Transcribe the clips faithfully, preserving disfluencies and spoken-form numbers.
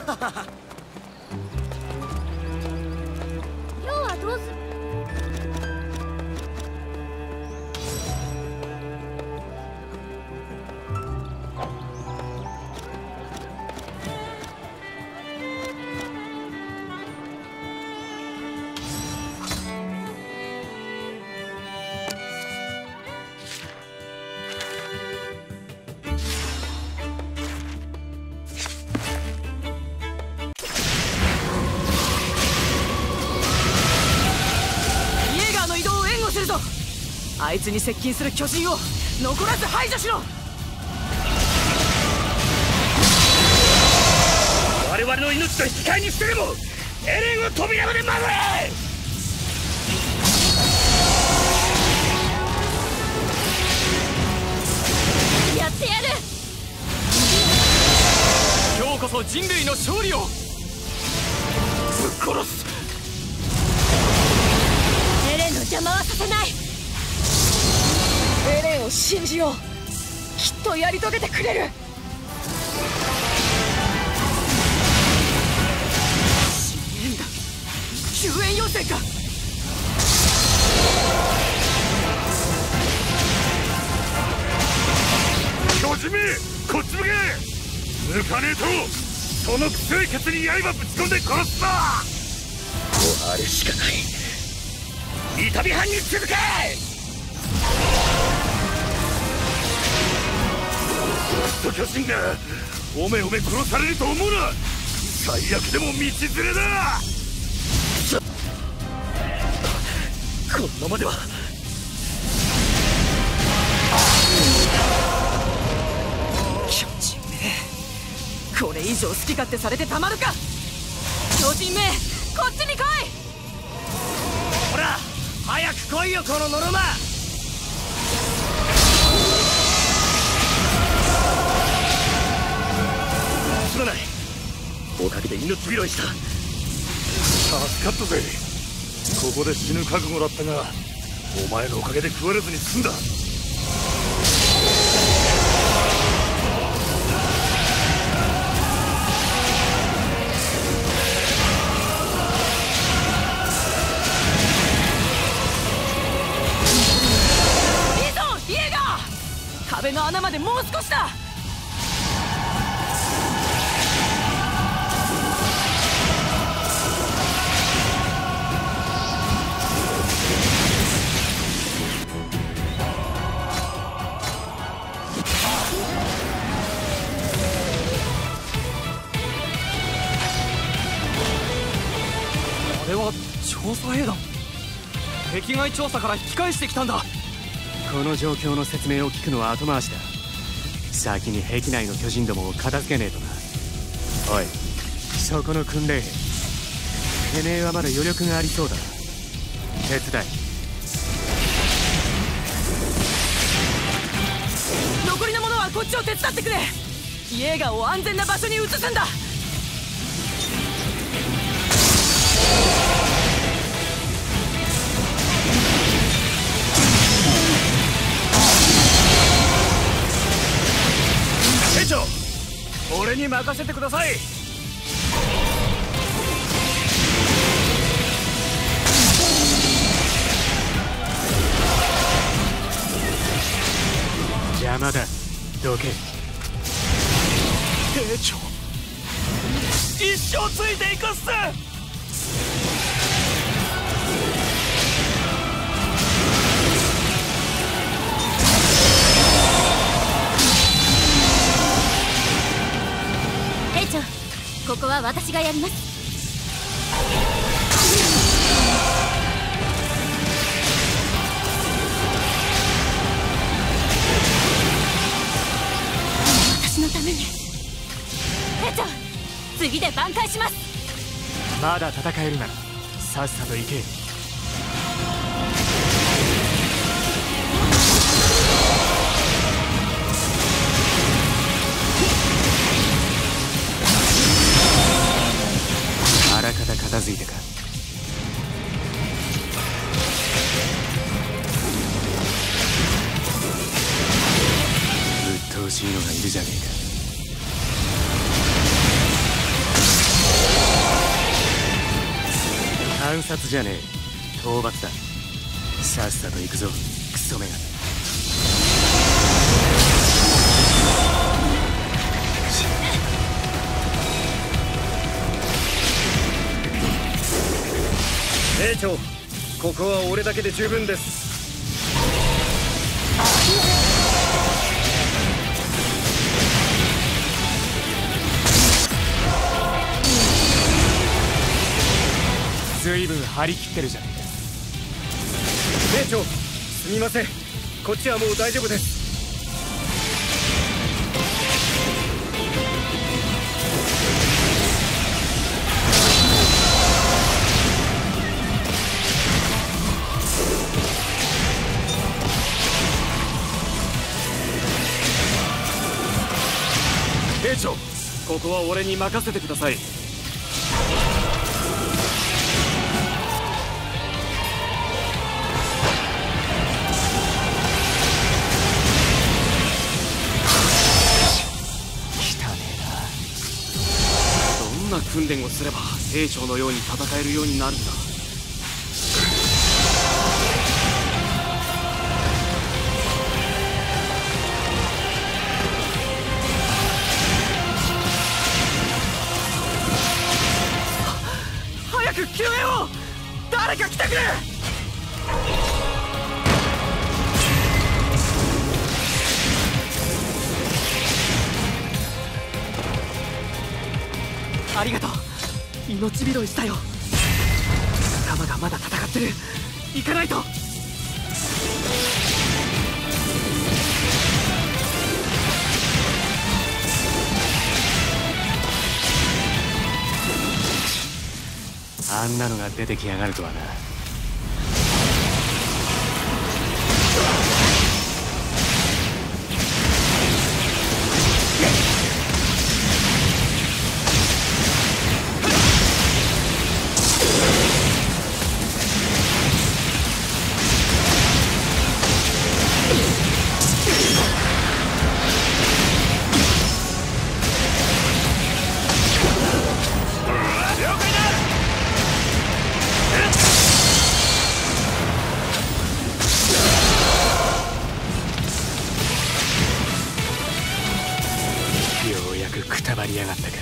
今日はどうする？ あいつに接近する巨人を残らず排除しろ。 我々の命と引き換えにしてでもエレンを扉まで守れ。 やってやる。 今日こそ人類の勝利を。ぶっ殺す。 エレンの邪魔はさせない。 エレンを信じよう。きっとやり遂げてくれる。支援だ。救援要請か。 巨人め、こっち向け。抜かねえとその強いケツに刃ぶち込んで殺すぞ。あれしかない。痛み犯に続け。クソ巨人がおめおめ殺されると思うな。最悪でも道連れだ。このままでは。 巨人め、これ以上好き勝手されてたまるか。巨人め、こっちに来い。 ほら早く来いよこのノロマ。すまない。おかげで命拾いした。助かったぜ。ここで死ぬ覚悟だったがお前のおかげで食われずに済んだ。 壁の穴までもう少しだ。あれは調査兵団。壁外調査から引き返してきたんだ。 この状況の説明を聞くのは後回しだ。先に壁内の巨人どもを片付けねえとな。おい、そこの訓練兵、てめえはまだ余力がありそうだな。手伝い。 残りの者はこっちを手伝ってくれ。イエーガーを安全な場所に移すんだ。 俺に任せてください。 邪魔だ、どけ。 兵長、一生ついていくっす。 ここは私がやります。私のために。兵長、次で挽回します。 まだ戦えるならさっさと行け。あらかた片付いたか。うっとうしいのがいるじゃねえか。 暗殺じゃねえ、討伐だ。さっさと行くぞ、クソメガネ。 兵長、ここは俺だけで十分です。 ずいぶん張り切ってるじゃねえか。 兵長、すみません、こっちはもう大丈夫です。兵長、ここは俺に任せてください。どんな訓練をすれば兵長のように戦えるようになるんだ。早く救援を！誰か来てくれ！ありがとう。命拾いしたよ。仲間がまだ戦ってる。行かないと。 あんなのが出てきやがるとはな。くたばりやがったか。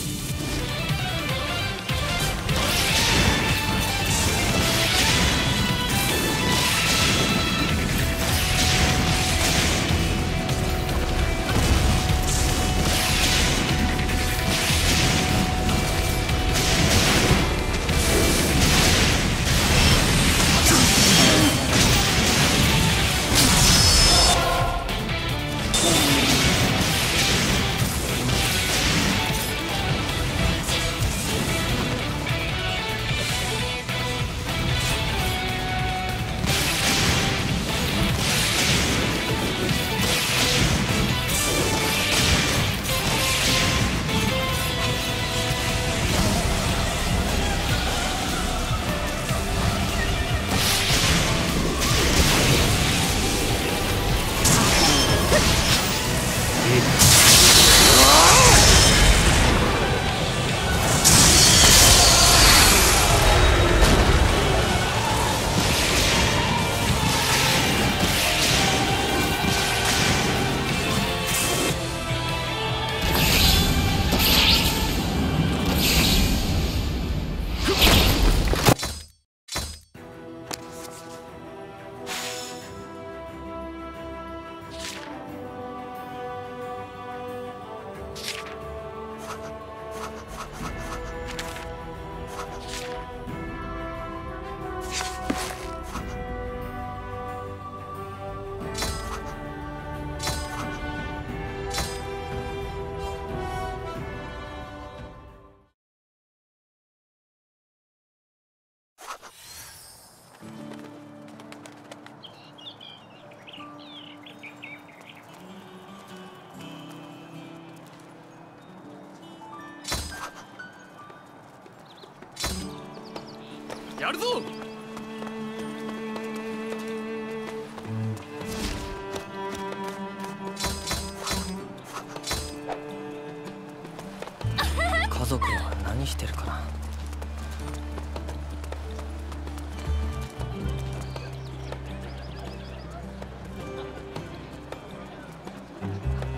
やるぞ。家族は何してるかな。 だ。